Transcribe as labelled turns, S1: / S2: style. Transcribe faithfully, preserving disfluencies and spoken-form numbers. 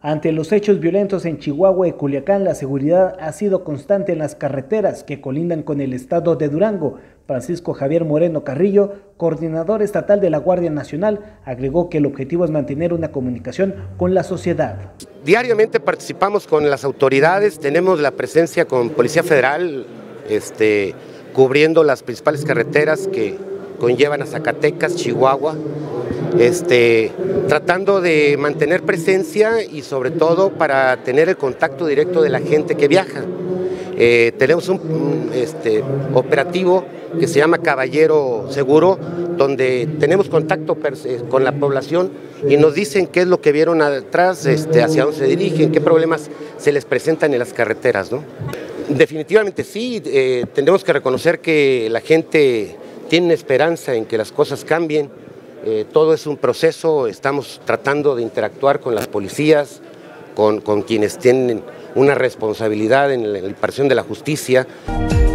S1: Ante los hechos violentos en Chihuahua y Culiacán, la seguridad ha sido constante en las carreteras que colindan con el estado de Durango. Francisco Javier Moreno Carrillo, coordinador estatal de la Guardia Nacional, agregó que el objetivo es mantener una comunicación con la sociedad.
S2: Diariamente participamos con las autoridades, tenemos la presencia con Policía Federal, este, cubriendo las principales carreteras que conllevan a Zacatecas, Chihuahua, este, tratando de mantener presencia y sobre todo para tener el contacto directo de la gente que viaja. Eh, tenemos un, un este, operativo que se llama Caballero Seguro, donde tenemos contacto con la población y nos dicen qué es lo que vieron atrás, este, hacia dónde se dirigen, qué problemas se les presentan en las carreteras, ¿no? Definitivamente sí, eh, tenemos que reconocer que la gente tiene esperanza en que las cosas cambien. Eh, todo es un proceso, estamos tratando de interactuar con las policías, con, con quienes tienen una responsabilidad en la impartición de la justicia.